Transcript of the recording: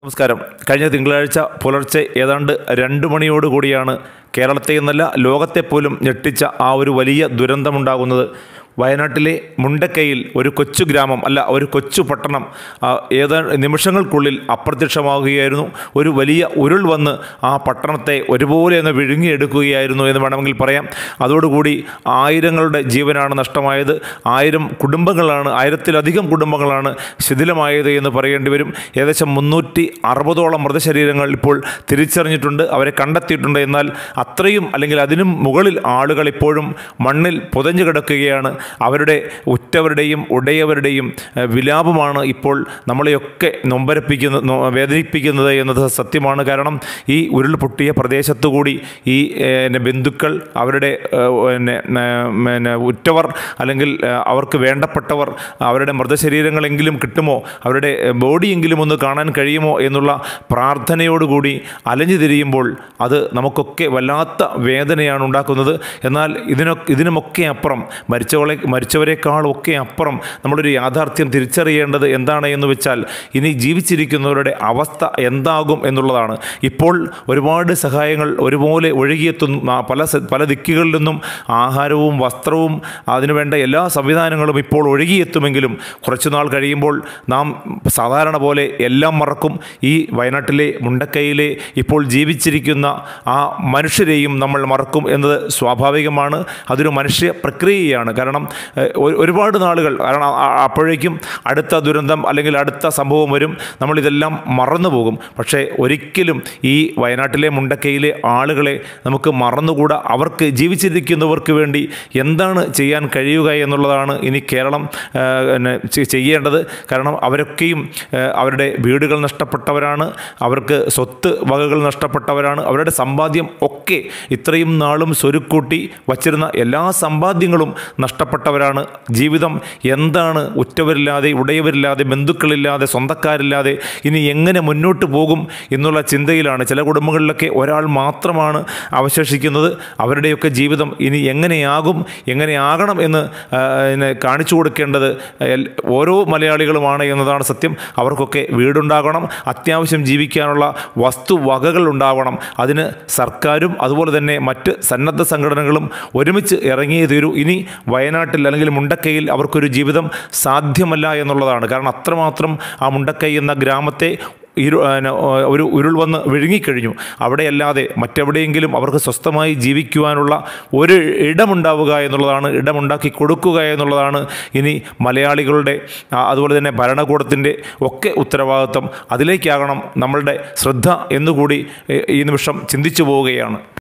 നമസ്കാരം. കഴിഞ്ഞ തിങ്കളാഴ്ച പുലർച്ചെ ഏതാണ്ട് 2 മണിയോടുകൂടിയാണ് കേരളത്തെ എന്നല്ല ലോകത്തെപ്പോലും ഞെട്ടിച്ച ആ ഒരു വലിയ ദുരന്തമുണ്ടാകുന്നത്. വയനാട്ടിലെ മുണ്ടക്കയിൽ ഒരു കൊച്ചു ഗ്രാമം അല്ല, ഒരു കൊച്ചു പട്ടണം ഏതാണ്ട് നിമിഷങ്ങൾക്കുള്ളിൽ അപ്രത്യക്ഷമാവുകയായിരുന്നു. ഒരു വലിയ ഉരുൾ വന്ന് ആ പട്ടണത്തെ ഒരുപോലെ അങ്ങ് വിഴുങ്ങിയെടുക്കുകയായിരുന്നു എന്ന് വേണമെങ്കിൽ പറയാം. അതോടുകൂടി ആയിരങ്ങളുടെ ജീവനാണ് നഷ്ടമായത്. 1000 കുടുംബങ്ങളാണ്, 1000-ലധികം കുടുംബങ്ങളാണ് ശിഥിലമായത് എന്ന് പറയേണ്ടി വരും. ഏകദേശം 360ഓളം മൃതശരീരങ്ങൾ ഇപ്പോൾ തിരിച്ചറിഞ്ഞിട്ടുണ്ട്, അവരെ കണ്ടെത്തിയിട്ടുണ്ട്. എന്നാൽ അത്രയും അല്ലെങ്കിൽ അതിനും മുകളിൽ ആളുകൾ ഇപ്പോഴും മണ്ണിൽ പുതഞ്ഞു കിടക്കുകയാണ്. അവരുടെ ഉറ്റവരുടെയും ഉടയവരുടെയും വിലാപമാണ് ഇപ്പോൾ നമ്മളെയൊക്കെ വേദനിപ്പിക്കുന്നത് എന്നത് സത്യമാണ്. കാരണം ഈ ഉരുൾ പൊട്ടിയ പ്രദേശത്തുകൂടി ഈ ബന്ധുക്കൾ, അവരുടെ ഉറ്റവർ അല്ലെങ്കിൽ അവർക്ക് വേണ്ടപ്പെട്ടവർ, അവരുടെ മൃതശരീരങ്ങളെങ്കിലും കിട്ടുമോ, അവരുടെ ബോഡിയെങ്കിലും ഒന്ന് കാണാൻ കഴിയുമോ എന്നുള്ള പ്രാർത്ഥനയോടുകൂടി അലഞ്ഞു തിരിയുമ്പോൾ അത് നമുക്കൊക്കെ വല്ലാത്ത വേദനയാണ് ഉണ്ടാക്കുന്നത്. എന്നാൽ ഇതിനുമൊക്കെ അപ്പുറം മരിച്ചവരെക്കാളൊക്കെ അപ്പുറം നമ്മളൊരു യാഥാർത്ഥ്യം തിരിച്ചറിയേണ്ടത് എന്താണ് എന്ന് വെച്ചാൽ, ഇനി ജീവിച്ചിരിക്കുന്നവരുടെ അവസ്ഥ എന്താകും എന്നുള്ളതാണ്. ഇപ്പോൾ ഒരുപാട് സഹായങ്ങൾ ഒരുപോലെ ഒഴുകിയെത്തുന്നു. പല ദിക്കുകളിൽ നിന്നും ആഹാരവും വസ്ത്രവും അതിനുവേണ്ട എല്ലാ സംവിധാനങ്ങളും ഇപ്പോൾ ഒഴുകിയെത്തുമെങ്കിലും കുറച്ചുനാൾ കഴിയുമ്പോൾ നാം സാധാരണ പോലെ എല്ലാം മറക്കും. ഈ വയനാട്ടിലെ മുണ്ടക്കയിലെ ഇപ്പോൾ ജീവിച്ചിരിക്കുന്ന ആ മനുഷ്യരെയും നമ്മൾ മറക്കും എന്നത് സ്വാഭാവികമാണ്. അതൊരു മനുഷ്യ പ്രക്രിയയാണ്. കാരണം ഒരുപാട് നാളുകൾ, കാരണം അപ്പോഴേക്കും അടുത്ത ദുരന്തം അല്ലെങ്കിൽ അടുത്ത സംഭവം വരും, നമ്മളിതെല്ലാം മറന്നു പോകും. പക്ഷേ ഒരിക്കലും ഈ വയനാട്ടിലെ മുണ്ടക്കയിലെ ആളുകളെ നമുക്ക് മറന്നുകൂടാ. അവർക്ക്, ജീവിച്ചിരിക്കുന്നവർക്ക് വേണ്ടി എന്താണ് ചെയ്യാൻ കഴിയുക എന്നുള്ളതാണ് ഇനി കേരളം ചെയ്യേണ്ടത്. കാരണം അവരൊക്കെയും അവരുടെ വീടുകൾ നഷ്ടപ്പെട്ടവരാണ്, അവർക്ക് സ്വത്ത് വകകൾ നഷ്ടപ്പെട്ടവരാണ്, അവരുടെ സമ്പാദ്യം ഒക്കെ ഇത്രയും നാളും സ്വരുക്കൂട്ടി വച്ചിരുന്ന എല്ലാ സമ്പാദ്യങ്ങളും നഷ്ടപ്പെട്ടവരാണ്. ജീവിതം എന്താണ്, ഉറ്റവരില്ലാതെ, ഉടയവരില്ലാതെ, ബന്ധുക്കളില്ലാതെ, സ്വന്തക്കാരില്ലാതെ ഇനി എങ്ങനെ മുന്നോട്ട് പോകും എന്നുള്ള ചിന്തയിലാണ്. ചില കുടുംബങ്ങളിലൊക്കെ ഒരാൾ മാത്രമാണ് അവശേഷിക്കുന്നത്. അവരുടെയൊക്കെ ജീവിതം ഇനി എങ്ങനെയാകും, എങ്ങനെയാകണം എന്ന് കാണിച്ചു കൊടുക്കേണ്ടത് ഓരോ മലയാളികളുമാണ് എന്നതാണ് സത്യം. അവർക്കൊക്കെ വീടുണ്ടാകണം, അത്യാവശ്യം ജീവിക്കാനുള്ള വസ്തുവകകൾ ഉണ്ടാവണം. അതിന് സർക്കാരും അതുപോലെ തന്നെ മറ്റ് സന്നദ്ധ സംഘടനകളും ഒരുമിച്ച് ഇറങ്ങിയേ തീരൂ. ഇനി വയനാട്ടിൽ അല്ലെങ്കിൽ മുണ്ടക്കയിൽ അവർക്കൊരു ജീവിതം സാധ്യമല്ല എന്നുള്ളതാണ്. കാരണം അത്രമാത്രം ആ മുണ്ടക്കൈ എന്ന ഗ്രാമത്തെ ഒരു ഉരുൾ വന്ന് വിഴുങ്ങിക്കഴിഞ്ഞു. അവിടെയല്ലാതെ മറ്റെവിടെയെങ്കിലും അവർക്ക് സ്വസ്ഥമായി ജീവിക്കുവാനുള്ള ഒരു ഇടമുണ്ടാവുക എന്നുള്ളതാണ്, ഇടമുണ്ടാക്കി കൊടുക്കുക എന്നുള്ളതാണ് ഇനി മലയാളികളുടെ അതുപോലെ തന്നെ ഭരണകൂടത്തിൻ്റെ ഒക്കെ ഉത്തരവാദിത്വം. അതിലേക്കാകണം നമ്മളുടെ ശ്രദ്ധ എന്നുകൂടി ഈ നിമിഷം ചിന്തിച്ചു പോവുകയാണ്.